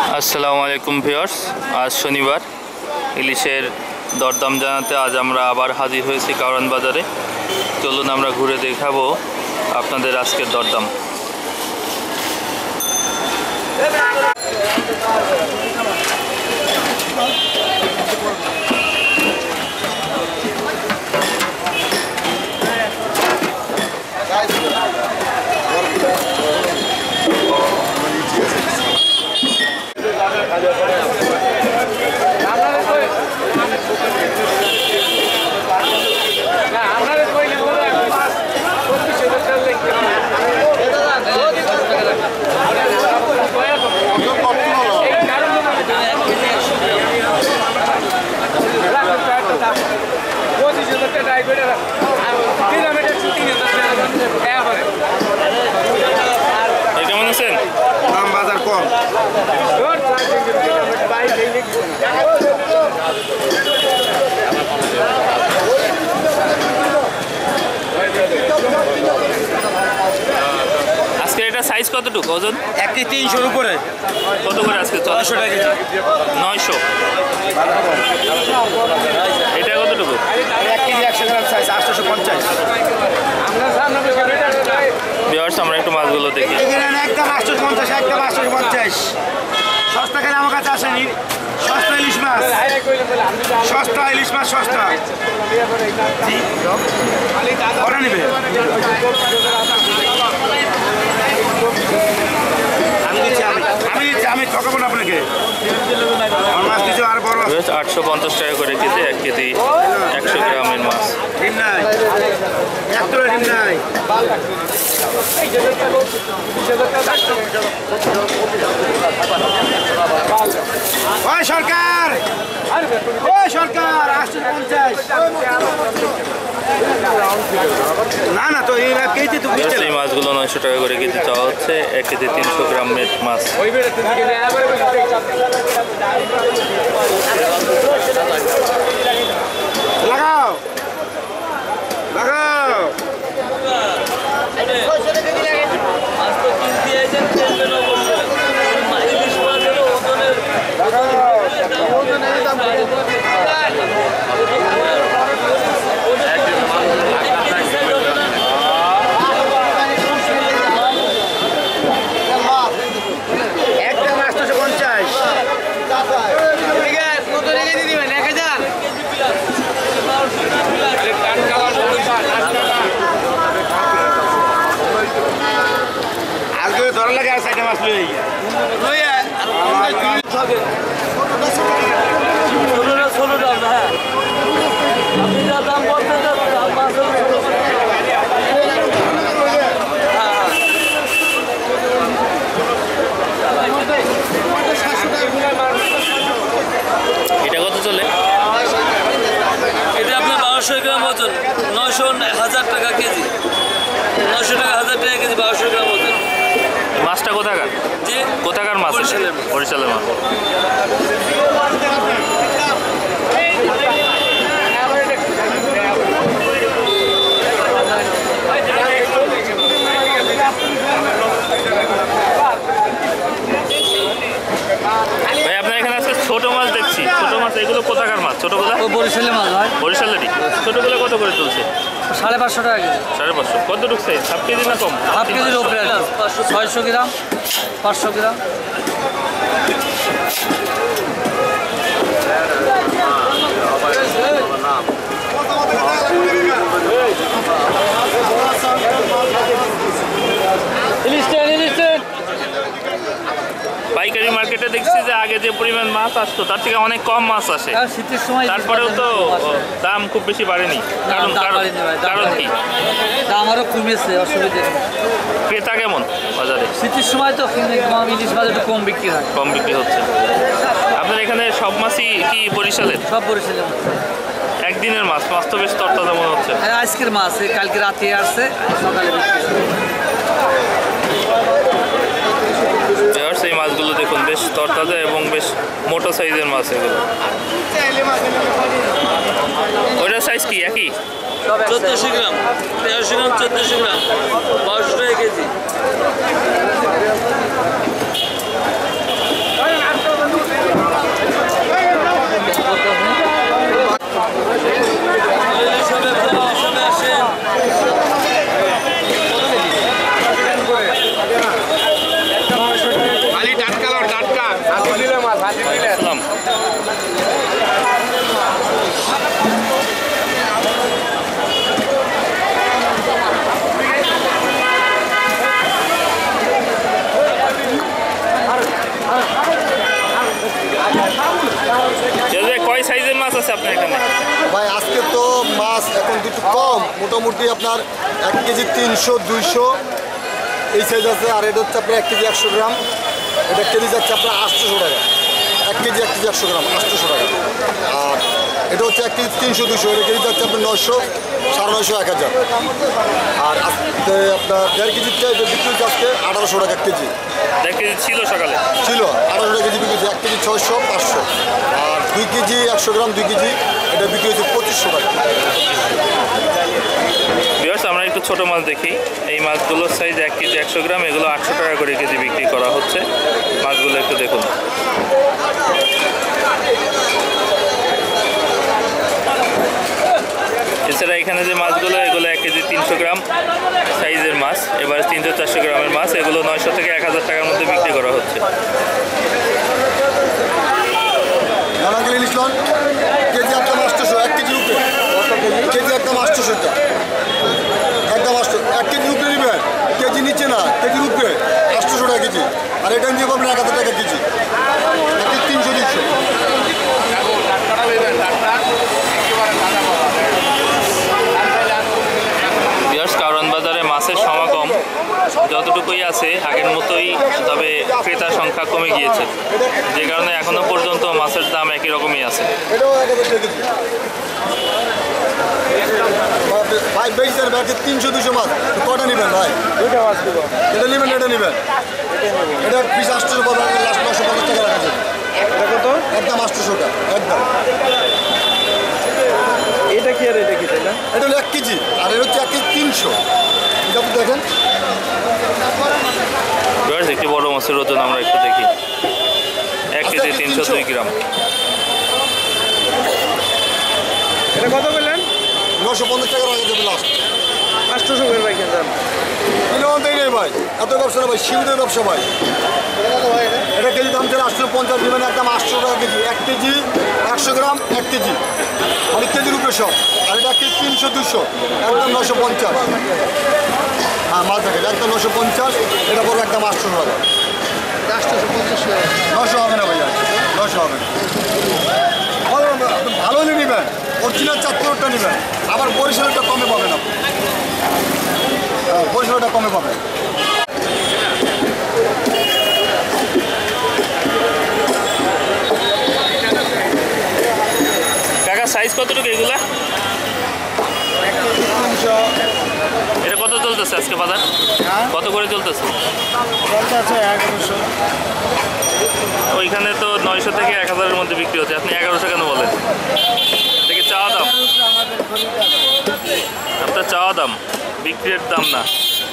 আসসালামু আলাইকুম ভিউয়ার্স, আজ শনিবার ইলিশের দরদাম জানাতে আজ আমরা আবার হাজির হয়েছি কারওয়ান বাজারে। চলুন আমরা ঘুরে দেখাবো আপনাদের আজকের দরদাম। কেমন আছেন? দাম বাজার কম। আজকে এটা সাইজ কতটুকু ওজন? 1 কেজি 300 উপরে। কত করে আজকে? 900 টাকা কেজি। 900। এটা কতটুকু? 1 কেজি 100 গ্রাম সাইজ 850। ভিউয়ার্স, আমরা একটু মাছগুলো দেখি। এখানে একদম 850, একদম 850। সস্তা কেন আমার কাছে আসেনি? সস্তা ইলিশ মাছ, সস্তা ইলিশ মাছ, সস্তা। ওরা নেবে। আমি ঠকাবো না আপনাকে। আমার মাছ কিছু আর বড় 850 টাকা করে কেজি, 1 কেজি 100 গ্রামের মাছ। ডিম নাই, একটা ডিম নাই। ওই সরকার, ওই সরকার 850। না না তো এই কেজি তো এই মাছগুলো 900 টাকা করে কেজি চাওয়া হচ্ছে। 1 কেজি 300 গ্রামের মাছ। লাগাও লাগাও। ধরা লাগে আর সাইডে মাছ লই এটা কত চলে? এটা আপনার 1200 গ্রাম ওজন, 900 টাকা কেজি। 900 টাকা 1000 টাকা কেজি, 1200 গ্রাম ওজন। মাছটা কোথাকার? জি, কোথাকার মাছ? বরিশালের মাছ। ভাই, আপনার এখানে আজকে ছোট মাছ দেখছি। ছোট মাছ এগুলো কোথাকার মাছ? ছোটগুলো বরিশালের মাছ হয়। বরিশালেরই। ছোটগুলো কত করে চলছে? 550 টাকা কেজি। 550। কতটুকু সাইজ? হাফ কেজি না কম? হাফ কেজির উপরে 600 গ্রাম, 500 গ্রাম। পাইকারি মার্কেটে দেখছি যে আগে যে পরিমাণ মাছ আসতো তার থেকে অনেক কম মাছ আসে। শীতের সময় তারপরেও তো দাম খুব বেশি বাড়েনি। কারণ কি? দাম আরও কমেছে, অসুবিধা নেই। ক্রেতা কেমন বাজারে? শীতের সময় তো ইলিশ মাছ একটু কম বিক্রি হয়। কম বিক্রি হচ্ছে। আপনার এখানে সব মাছই কি বরিশালের? সব বরিশালের মাছ। একদিনের মাছ। মাছ তো বেশ তরতাজা মনে হচ্ছে। আজকের মাছ কালকে রাতে আসছে, সকালে বিক্রি। এই মাছগুলো দেখুন, বেশ তরতাজা এবং বেশ মোটা সাইজের মাছ এগুলো। ওইটার সাইজ কি একই? 1400 গ্রাম, 1300 গ্রাম, 1400 গ্রাম, 1200 টাকা কেজি। আসসালাম। কয় সাইজের মাছ আছে আপনার এখানে? ভাই আজকে তো মাছ এখন একটু কম, মোটামুটি আপনার 1 কেজি 300 200 এই সাইজ আছে। আর এটা হচ্ছে আপনার 1 কেজি 100 গ্রাম, এটা কেজি যাচ্ছে আপনার 800 টাকা। 1 কেজি 100 গ্রাম 800 টাকা। আর এটা হচ্ছে 1 কেজি 300 200, এটা কেজি যাচ্ছে আপনার 900 950 1000। আর আজকে আপনার 1.5 কেজিটা এটা বিক্রি হচ্ছে আজকে 1800 টাকা কেজি। 1 কেজি ছিল সকালে, ছিল 1800 টাকা কেজি বিক্রি হচ্ছে। 1 কেজি 600 500। আর 2 কেজি 100 গ্রাম 2 কেজি এটা বিক্রি হচ্ছে 2500 টাকা। ভিউয়ার্স, আমরা একটু ছোট মাছ দেখি। এই মাছগুলোর সাইজ 1 কেজি 100 গ্রাম, এগুলো 800 টাকা করে কেজি বিক্রি করা হচ্ছে। মাছগুলো একটু দেখুন। এছাড়া এখানে যে মাছগুলো, এগুলো 1 কেজি 300 গ্রাম সাইজের মাছ, এবার 300-400 গ্রামের মাছ, এগুলো 900 থেকে 1000 টাকার মধ্যে বিক্রি করা হচ্ছে। কেজি একদম 800, 1 কেজি উপরে কেজি একদম 800 টাকা, একদম 800। 1 কেজি উপরে নেবেন, কেজি নিচে না, কেজির উপরে 800 টাকা কেজি। আর এটা নিয়ে পাবেন 1000 টাকা কেজি, 300 200। কারণ বাজারে মাছের সমাগম যতটুকুই আছে আগের মতোই, তবে ক্রেতার সংখ্যা কমে গিয়েছে, যে কারণে এখনো পর্যন্ত মাছের দাম একই রকমই আছে। ভাই বেশি ব্যাগে 300 200 মাছ কটা নেবেন ভাই? এটা নেবেন, এটা নেবেন, এটা পিস 800 টাকা, লাস্ট 950 টাকা রাখা যাবে। কত? একদম 800 টাকা একদম। এটা কি আর এটা কি? এটা হলো 1 কেজি, আর এটা হচ্ছে 1 কেজি 300। এটা আপনি দেখেন। একটি বড় মাছের ওজন আমরা একটু দেখি। 1 কেজি 302 গ্রাম। এটা কত বললেন? 950 টাকা রাখা যাবে লাস্ট। 800 করে রাখেন দাম। কিলোতেই নেই ভাই, এত ব্যবসা না ভাই, শিউদের ব্যবসা ভাই। এটা কেজি দাম ছিল 850, নেবেন একদম 800 টাকা কেজি। 1 কেজি 100 গ্রাম 1 কেজি, মানে কেজির উপরে সব। আর এটা 1 কেজি 300 200, একদম 950। হ্যাঁ মাছ দেখেন একদম 950, এটা পড়বে একদম 800 টাকা। 900 হবে না ভাইয়া, 900 হবে না। ভালো হলে নেবেন, অরিজিনাল চাঁদপুরটা নেবেন, আবার বরিশালটা কমে পাবেন আপনি। বরিশালটা কমে পাবেন। কাকা সাইজ কতটুকু এগুলা? এটা কত চলতেছে আজকে বাজার? কত করে চলতেছে? ওইখানে তো 900 থেকে 1000-এর মধ্যে বিক্রি হচ্ছে, আপনি 1100 কেন বলেন? দেখি চাওয়া দাম, আপনার চাওয়া দাম, বিক্রির দাম না।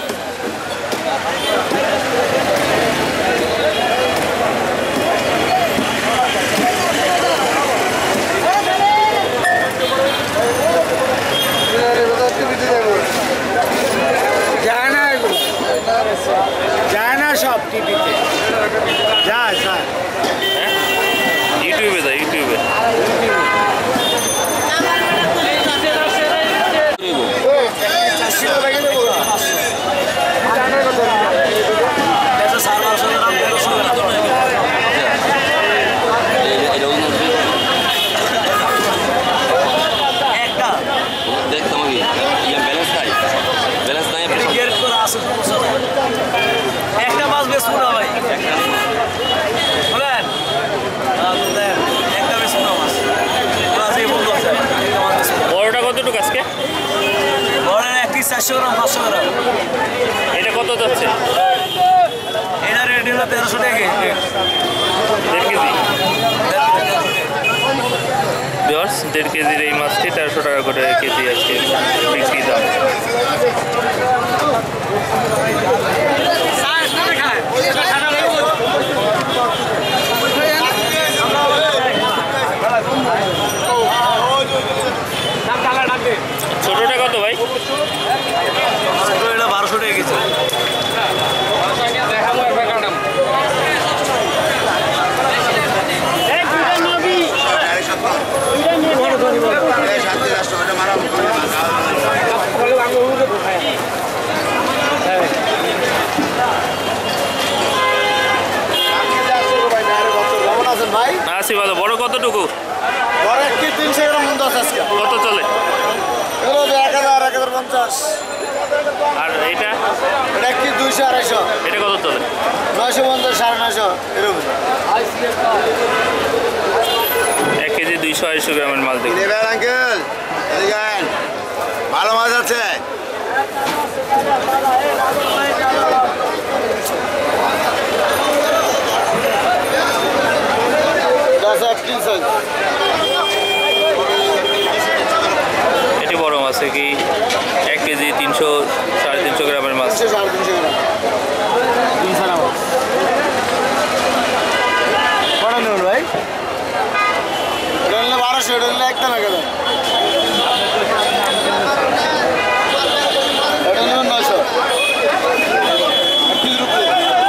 যায় না সব টিভিতে যায় স্যার। ইউটিউবে যায়, ইউটিউবে। একটা মাছ বেচবো না ভাই, বলেন একটা বেচবো না মাছ। বড়টা কতটুকু আজকে? বড় 1 কেজি 400 গ্রাম 500 গ্রাম। এটা কত যাচ্ছে? এটা রেট হলো 1300 টাকা কেজি। 1.5 কেজি। ভিউয়ার্স, 1.5 কেজির এই মাছটি 1300 টাকা করে কেজি আজকে বিক্রি দাম। ছোটটা কত ভাই? এটা 1200 টাকা কেজি। মাছই ভালো। বড় কতটুকু? বড় একটি 300 গ্রাম মতো আছে আজকে। কত চলে? এগুলো 1000 1050। আর এটা এটা একটি 200 250। এটা কত চলে? 950 950 এরকম। 1 কেজি 200 গ্রামের মাছ দেখুন। নেবেন আঙ্কেল, এদিকে ভালো মাছ আছে। এটা আছে 1 কেজি সাইজ। এটি বড় মাছ কি 1 কেজি 300 350 গ্রামের মাছ। 300 350 গ্রাম। 300 গ্রাম। কটা নেবেন ভাই? এটা নিলে 1200, এটা নিলে একদম 1000। এটা নেবেন 900। 1 কেজির উপরে।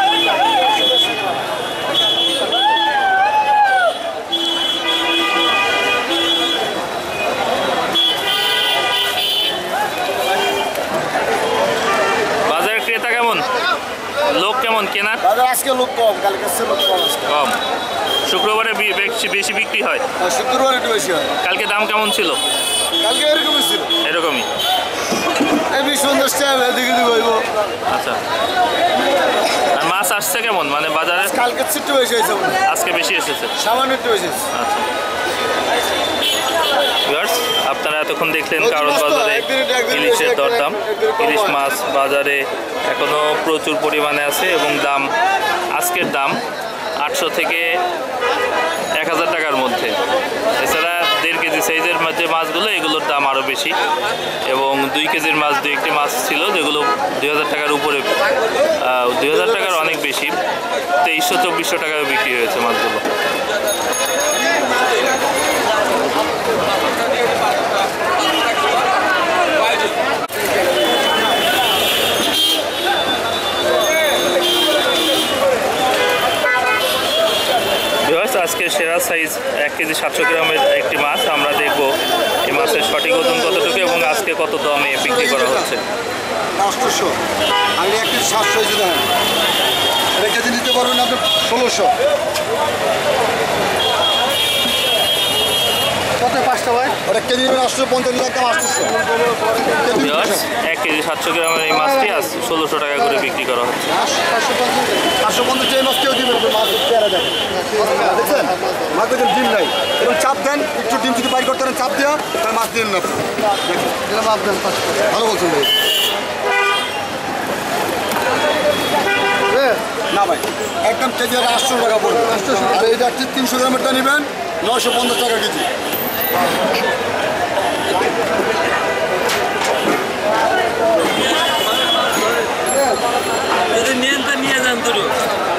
বাজারের ক্রেতা কেমন? লোক কেমন কেনার? বাজার আজকে লোক কম, কালকে লোক কম আজকে। কম। শুক্রবারে বেশি বিক্রি হয়। আর শুক্রবার একটু বেশি হয়। কালকে দাম কেমন ছিল? কালকে এরকমই ছিল। এরকমই। এই 20-50 টাকা এদিকে দিকে হইব। আচ্ছা। আর মাছ আসছে কেমন মানে বাজারে? কালকে একটু বেশি হয়েছে মনে হয়। আজকে বেশি এসেছে। সামান্য একটু বেশি হয়েছে। আচ্ছা। ভিউয়ার্স, আপনারা এতক্ষণ দেখলেন কারণ বাজারে ইলিশের দরদাম। ইলিশ মাছ বাজারে এখনও প্রচুর পরিমাণে আছে এবং দাম আজকের দাম 800 থেকে 1000 টাকার মধ্যে। এছাড়া 1.5 কেজি সাইজের যে মাছগুলো এগুলোর দাম আরও বেশি এবং 2 কেজির মাছ 2-1টি মাছ ছিল যেগুলো 2000 টাকার উপরে, 2000 টাকার অনেক বেশি, 2300-2400 টাকায় বিক্রি হয়েছে মাছগুলো। আজকে সেরা সাইজ 1 কেজি 700 গ্রামের একটি মাছ আমরা দেখব এই মাছের সঠিক ওজন কতটুকু এবং আজকে কত দামে বিক্রি করা হচ্ছে। 800 আর 1 কেজি 700 হয়েছে দেখেন। এটা কেজি নিতে পারবেন আপনি 1600। কত 5টা ভাই? ওটা কেজি নেবেন 850 একদম 800। 1 কেজি 700 গ্রামের এই মাছটি আজ 1600 টাকা করে বিক্রি করা হচ্ছে। 850 যে মাছ কেউ দিবেন মাছ পেয়ারা দেখেন। দেখছেন মাছ দেখেন ডিম নাই এবং চাপ দেন একটু ডিম যদি বাইর করতে পারেন চাপ দেওয়া তার মাছ দিন না দেখেন দিলাম মাছ দেন ভালো বলছেন ভাই। না ভাই একদম কেজি 800 টাকা পড়বে। 800 আর এইটা 300 গ্রামেরটা নেবেন 950 টাকা কেজি। যদি নেন তা নিয়ে যান দুটো।